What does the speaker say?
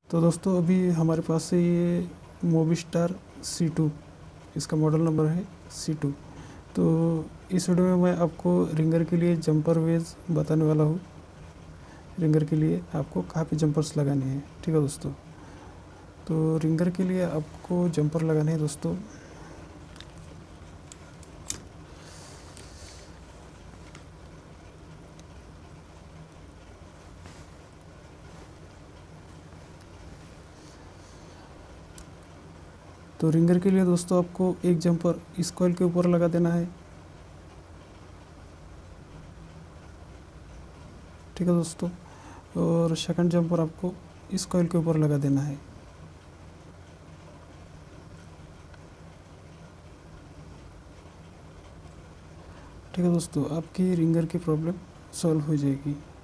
तो दोस्तों अभी हमारे पास है ये मोविस्टार C2, इसका मॉडल नंबर है C2। तो इस वीडियो में मैं आपको रिंगर के लिए जंपर वेज बताने वाला हूँ। रिंगर के लिए आपको कहाँ पे जंपर्स लगाने हैं, ठीक है दोस्तों। तो रिंगर के लिए आपको जंपर लगाने हैं दोस्तों। तो रिंगर के लिए दोस्तों आपको एक जंपर इस कॉइल के ऊपर लगा देना है, ठीक है दोस्तों। और सेकंड जंपर आपको इस कॉइल के ऊपर लगा देना है। ठीक है दोस्तों, आपकी रिंगर की प्रॉब्लम सॉल्व हो जाएगी।